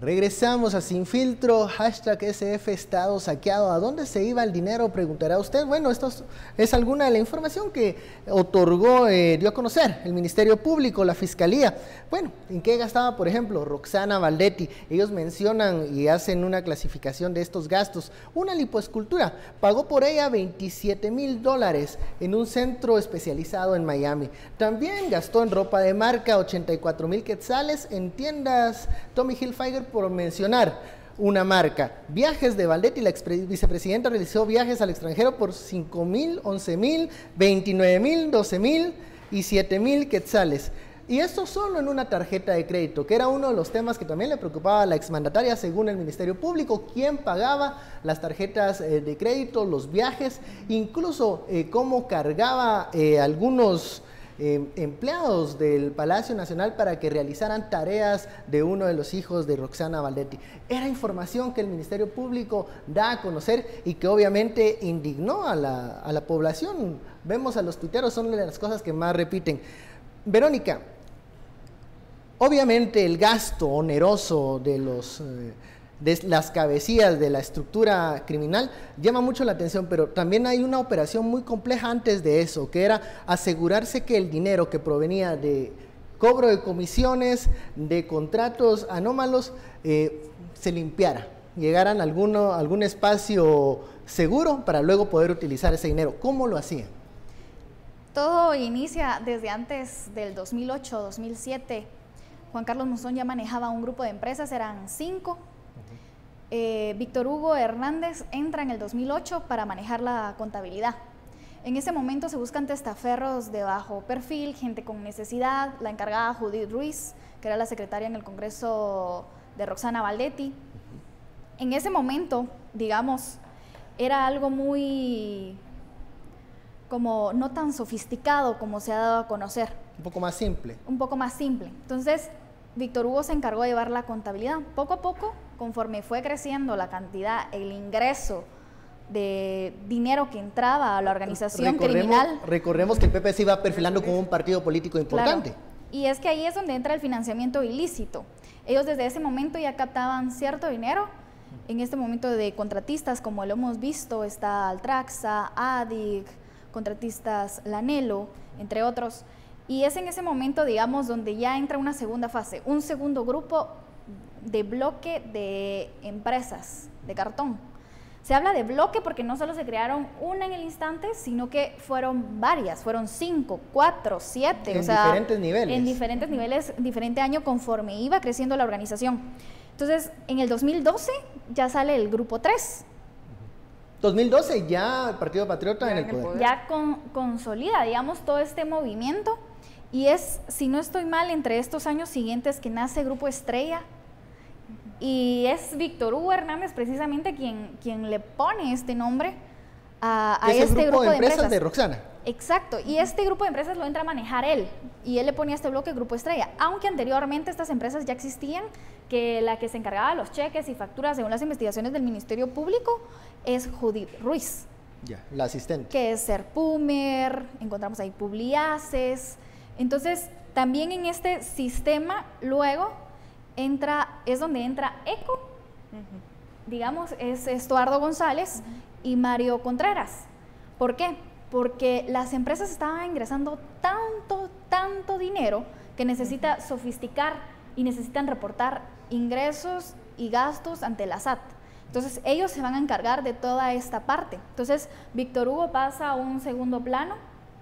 Regresamos a Sin Filtro, hashtag SF Estado saqueado. ¿A dónde se iba el dinero? Preguntará usted. Bueno, esto es alguna de la información que otorgó, dio a conocer el Ministerio Público, la Fiscalía. Bueno, ¿en qué gastaba, por ejemplo, Roxana Valdetti? Ellos mencionan y hacen una clasificación de estos gastos. Una lipoescultura, pagó por ella $27,000 en un centro especializado en Miami. También gastó en ropa de marca 84,000 quetzales en tiendas Tommy Hilfiger, por mencionar una marca. Viajes de Valdetti, la ex vicepresidenta realizó viajes al extranjero por 5,000, 11,000, 29,000, 12,000 y 7,000 quetzales. Y esto solo en una tarjeta de crédito, que era uno de los temas que también le preocupaba a la exmandataria, según el Ministerio Público, quién pagaba las tarjetas de crédito, los viajes, incluso cómo cargaba algunos empleados del Palacio Nacional para que realizaran tareas de uno de los hijos de Roxana Valdetti. Era información que el Ministerio Público da a conocer y que obviamente indignó a la población. Vemos a los tuiteros, son de las cosas que más repiten. Verónica, obviamente el gasto oneroso de las cabecillas de la estructura criminal llama mucho la atención, pero también hay una operación muy compleja antes de eso, que era asegurarse que el dinero que provenía de cobro de comisiones, de contratos anómalos, se limpiara, llegaran a algún espacio seguro para luego poder utilizar ese dinero. ¿Cómo lo hacían? Todo inicia desde antes del 2008, 2007. Juan Carlos Monzón ya manejaba un grupo de empresas, eran 5. Víctor Hugo Hernández entra en el 2008 para manejar la contabilidad. En ese momento se buscan testaferros de bajo perfil, gente con necesidad, la encargada Judith Ruiz, que era la secretaria en el Congreso de Roxana Valdetti. En ese momento, digamos, era algo muy, como no tan sofisticado como se ha dado a conocer. Un poco más simple. Un poco más simple. Entonces, Víctor Hugo se encargó de llevar la contabilidad. Poco a poco, conforme fue creciendo la cantidad, el ingreso de dinero que entraba a la organización criminal. Recordemos que el PP se iba perfilando como un partido político importante. Claro, y es que ahí es donde entra el financiamiento ilícito. Ellos desde ese momento ya captaban cierto dinero. En este momento de contratistas, como lo hemos visto, está Altraxa, ADIC, contratistas Lanelo, entre otros. Y es en ese momento, digamos, donde ya entra una segunda fase, un segundo grupo de bloque de empresas de cartón. Se habla de bloque porque no solo se crearon una en el instante, sino que fueron varias, fueron 5, 4, 7. En diferentes niveles. En diferentes niveles, diferente año conforme iba creciendo la organización. Entonces, en el 2012 ya sale el grupo 3. 2012 ya el Partido Patriota en el poder. Ya consolida, digamos, todo este movimiento. Y es, si no estoy mal, entre estos años siguientes que nace Grupo Estrella. Y es Víctor Hugo Hernández precisamente quien le pone este nombre a este grupo de empresas de Roxana. Exacto, y este grupo de empresas lo entra a manejar él, y él le ponía este bloque Grupo Estrella, aunque anteriormente estas empresas ya existían, que la que se encargaba de los cheques y facturas según las investigaciones del Ministerio Público es Judith Ruiz. Ya, la asistente. Que es Serpumer, encontramos ahí Publiaces. Entonces, también en este sistema, luego, es donde entra ECO, digamos, es Estuardo González y Mario Contreras. ¿Por qué? Porque las empresas estaban ingresando tanto dinero que necesita sofisticar y necesitan reportar ingresos y gastos ante la SAT. Entonces, ellos se van a encargar de toda esta parte. Entonces, Víctor Hugo pasa a un segundo plano.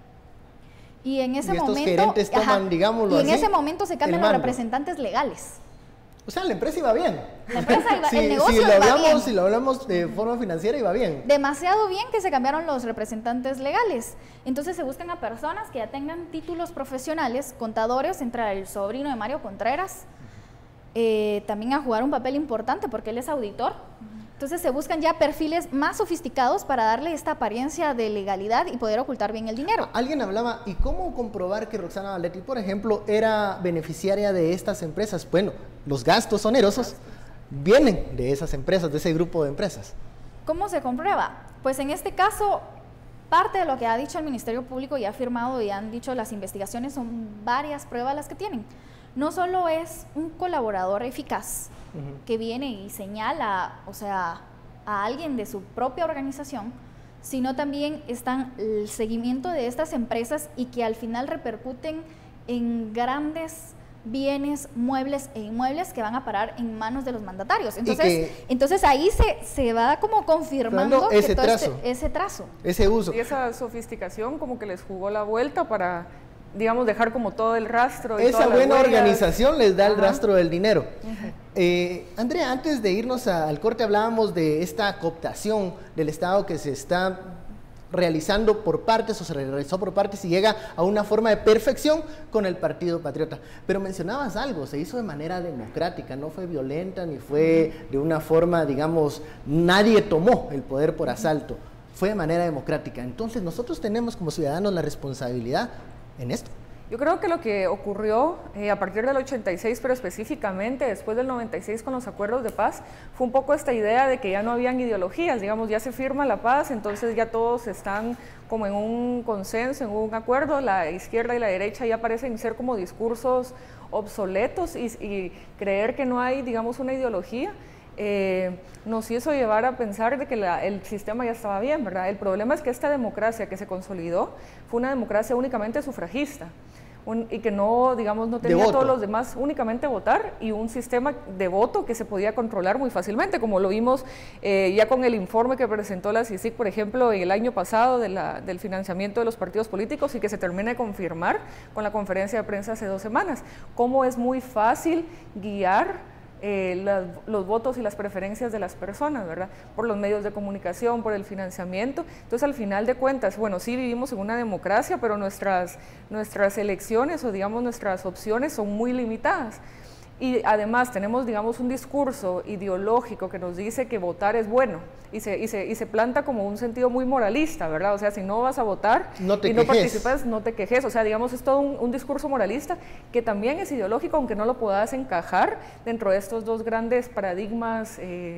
Y en ese momento, gerentes toman, digámoslo así, en ese momento se cambian los representantes legales. O sea, la empresa iba bien. La empresa iba, el negocio iba bien. Si lo hablamos de forma financiera, iba bien. Demasiado bien que se cambiaron los representantes legales. Entonces se buscan a personas que ya tengan títulos profesionales, contadores, entra el sobrino de Mario Contreras, también a jugar un papel importante porque él es auditor. Entonces se buscan ya perfiles más sofisticados para darle esta apariencia de legalidad y poder ocultar bien el dinero. Alguien hablaba, ¿y cómo comprobar que Roxana Valdetti, por ejemplo, era beneficiaria de estas empresas? Bueno, los gastos onerosos vienen de esas empresas, de ese grupo de empresas. ¿Cómo se comprueba? Pues en este caso, parte de lo que ha dicho el Ministerio Público y ha firmado y han dicho las investigaciones son varias pruebas las que tienen. no solo es un colaborador eficaz que viene y señala, o sea, a alguien de su propia organización, sino también están el seguimiento de estas empresas y que al final repercuten en grandes bienes, muebles e inmuebles que van a parar en manos de los mandatarios. Entonces ahí se va como confirmando ese que todo trazo, ese trazo. Ese uso. Y esa sofisticación como que les jugó la vuelta para, digamos, dejar como todo el rastro. Y esa buena organización les da el rastro del dinero. Andrea, antes de irnos al corte hablábamos de esta cooptación del Estado que se está realizando por partes o se realizó por partes y llega a una forma de perfección con el Partido Patriota. Pero mencionabas algo, se hizo de manera democrática, no fue violenta ni fue de una forma, digamos, nadie tomó el poder por asalto, fue de manera democrática. Entonces nosotros tenemos como ciudadanos la responsabilidad en esto. Yo creo que lo que ocurrió a partir del 86, pero específicamente después del 96 con los acuerdos de paz, fue un poco esta idea de que ya no habían ideologías, digamos, ya se firma la paz, entonces ya todos están como en un consenso, en un acuerdo, la izquierda y la derecha ya parecen ser como discursos obsoletos y creer que no hay, digamos, una ideología. Nos hizo llevar a pensar de que el sistema ya estaba bien, ¿verdad? El problema es que esta democracia que se consolidó fue una democracia únicamente sufragista. Y que no, digamos, no tenía todos los demás únicamente votar y un sistema de voto que se podía controlar muy fácilmente, como lo vimos ya con el informe que presentó la CICIG, por ejemplo, el año pasado del financiamiento de los partidos políticos y que se termina de confirmar con la conferencia de prensa hace 2 semanas. Cómo es muy fácil guiar los votos y las preferencias de las personas, ¿verdad? Por los medios de comunicación, por el financiamiento. Entonces, al final de cuentas, bueno, sí vivimos en una democracia, pero nuestras elecciones o, digamos, nuestras opciones son muy limitadas. Y además tenemos, digamos, un discurso ideológico que nos dice que votar es bueno y se planta como un sentido muy moralista, ¿verdad? O sea, si no vas a votar y no participas, no te quejes. O sea, digamos, es todo un discurso moralista que también es ideológico, aunque no lo puedas encajar dentro de estos dos grandes paradigmas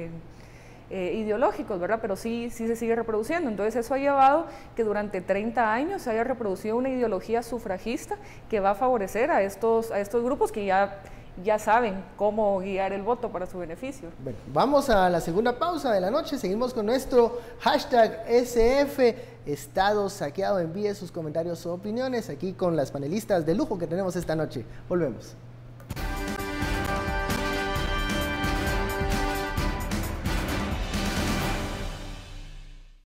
ideológicos, ¿verdad? Pero sí se sigue reproduciendo. Entonces eso ha llevado que durante 30 años se haya reproducido una ideología sufragista que va a favorecer a estos grupos que ya saben cómo guiar el voto para su beneficio. Bueno, vamos a la segunda pausa de la noche, seguimos con nuestro hashtag SF Estado Saqueado. Envíe sus comentarios o opiniones aquí con las panelistas de lujo que tenemos esta noche. Volvemos.